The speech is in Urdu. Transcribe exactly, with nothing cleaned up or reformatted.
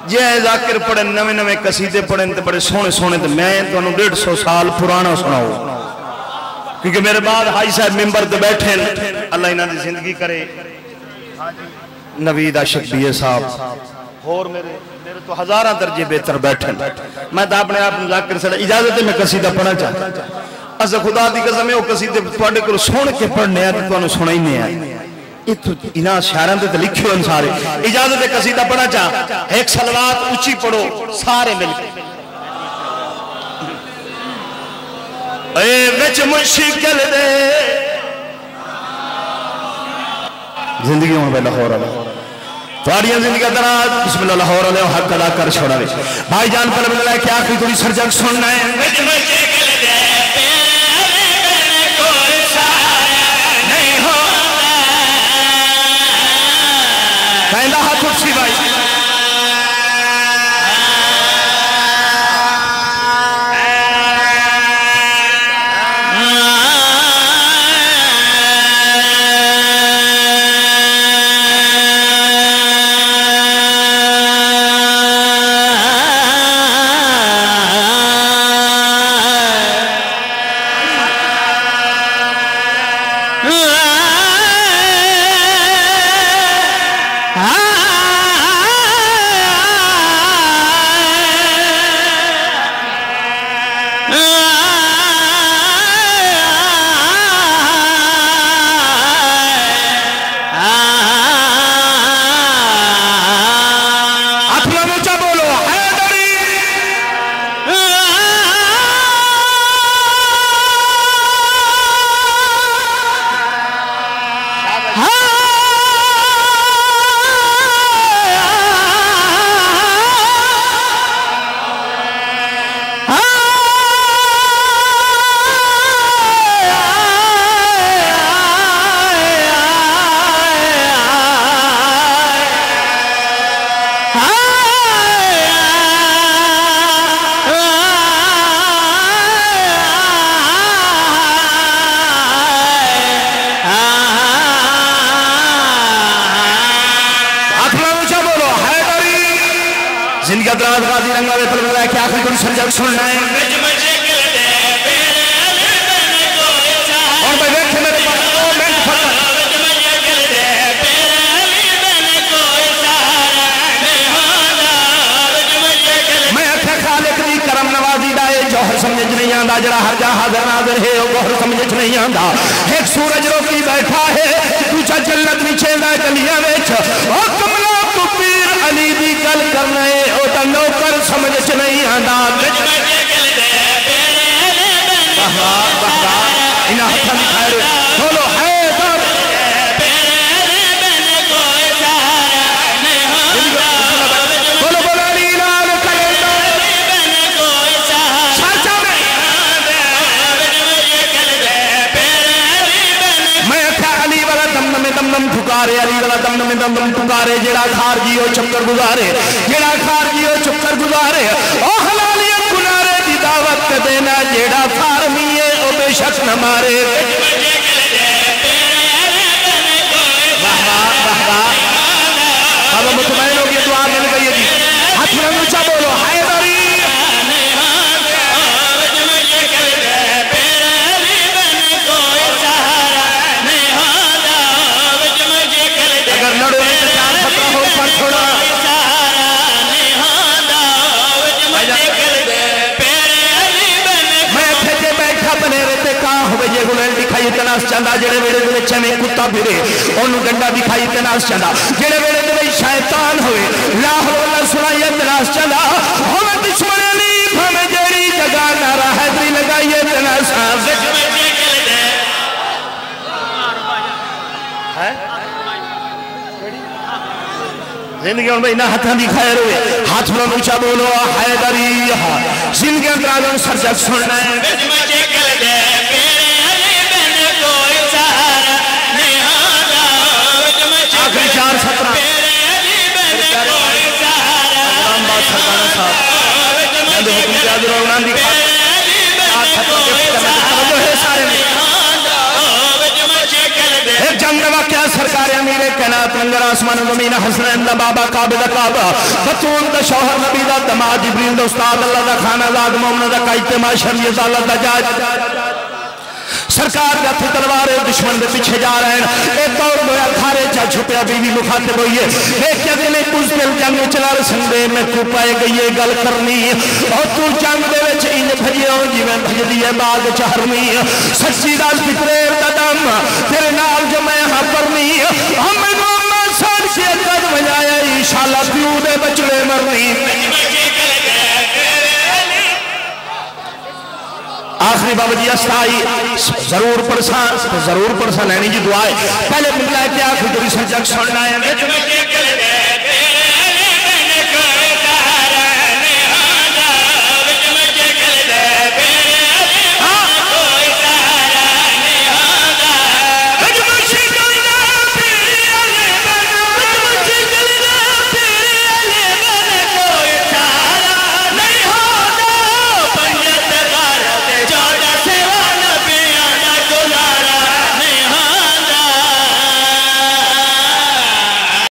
یہ ذاکر پڑھیں نوے نوے قصیدے پڑھیں تو بڑے سونے سونے تو میں تو انہوں ڈیڑھ سو سال پرانا سناؤ کیونکہ میرے بعد حاجی صاحب ممبر تو بیٹھیں اللہ انہاں دی زندگی کرے نوید عاشق بیے صاحب اور میرے میرے تو ہزارہ درجے بہتر بیٹھیں میں تو اپنے آپ ذاکر سے اجازت ہے میں قصیدہ پڑھنا چاہتا از خدا دی قسم ہے وہ قصیدے تواڈے کول سن کے پڑھنے ہیں تو تانوں سنا ہی نہیں ہے انہاں شاعراں تے لکھے ہوئے سارے اجازت ہے قصیدہ پڑھنا چاہ ایک صلوات اونچی پڑھو سارے مل کے اے وچ مشکل دے زندگی ہوں بے لاہور اللہ تواریاں زندگی دراز بسم اللہ لاہور اللہ حق ادا کر چھوڑا رہے بھائی جان پر ملے کیا آخری تھوڑی سرجگ سننا ہے وچ مشکل دے کہندہ ہاتھ اٹھسی بھائی دراز غازی رنگا وے پر ملا کیا آخری کوئی سرجگ سننا ہے اور بھائی بیٹھے میرے پاس دو منٹ فقط میں اکھا خالق دی کرم نوازی دائے جوہر سمجھ نہیں آندہ جڑا ہر جا حاضر ناظر ہے وہ گوہر سمجھ نہیں آندہ ایک سورج روکی بیٹھا ہے دوچہ جلت نیچے دا گلیاں ویچ اور کملا تو پیر علی دی گل کرنا ہے اوٹا نوکر سمجھ نہیں آندہ بہرار بہرار انہا حسن خیر بولو حیدر بولو بولو علی لال کلندر سچا میں اکھا علی والا دم نم دم نم ٹھکارے علی والا دم نم دم نم ٹھکارے جڑا خار جیو چکر گزارے جڑا خار جیو چکر گزارے او حلالیت گنارے دی دعوت دینا جڑا فارمیے او بے شک نہ مارے بہرار بہرار اب مطمئن ہو گیا دعا مل گئی جی ہاتھ میں اونچا بولو حیدری اگر لڑو ایک چار فترہ ہو پر چھوڑا میں پھیجے بیٹھا بنے رہتے کہاں ہوئے یہ گلین دکھائی تناس چاندہ جڑے ویڑے دلے چنے کتا بھرے انہوں گنڈا دکھائی تناس چاندہ جڑے ویڑے دلے شیطان ہوئے لاہو اللہ سنائیے تناس چاندہ ہمیں دشمن علی ہمیں جیڑی جگہ نارا حیدری لگائیے تناس چاندہ زندگی ان بھائی نہ ہتھاں دی خیر ہوئے ہاتھ میں اونچا بولو حیدری زندگی اندرازوں سرجگ سننا ہے آخری چار سترہ اگرام بات سرکانہ صاحب میں دو حکم جادر اور انہاں دی چار سترہ کے پتہ میں توجہ ہے سارے میں ایک جنگ نوا کیا سرکار امیر کائنات کائنات لنگر آسمان زمین حسنین دا بابا کعبہ دا کعبہ بطول دا شوہر نبی دا دماغ جبریل دا استاد اللہ دا خانہ زاد مومن دا قائتمہ شریعت اللہ دا جاج سرکار کا تھی تلوارے دشمن دے پیچھے جا رہے ہیں ایک اور گویا کھارے چا چھپیا بیوی مخاطب ہوئی ہے ایک یا دن ایک دل جنگ چلا رسندے میں کو پائے گئی یہ گل کرنی اور تو جنگ دے وچ انج بھجے ہو جی میں بھج دیئے باغ چہرنی سچی دال فکریر دا دم تیرے نال جو میں ہاں کرنی ہم میں سان سے قد بجایا انشاءاللہ پیو دے بچلے مرنی آخری بابا جی استائی ضرور پرسان ضرور پرسان لینی جی دعائے پہلے ملتا ہے کہ آخری جو ریسن جگ سننا ہے